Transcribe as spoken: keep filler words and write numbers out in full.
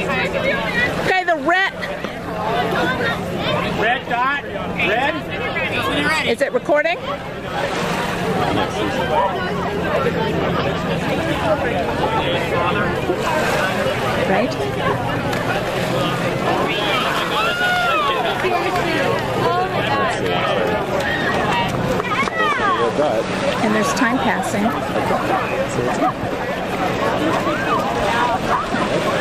Okay, the red. Red dot. Red. Is it recording? Right? And there's time passing.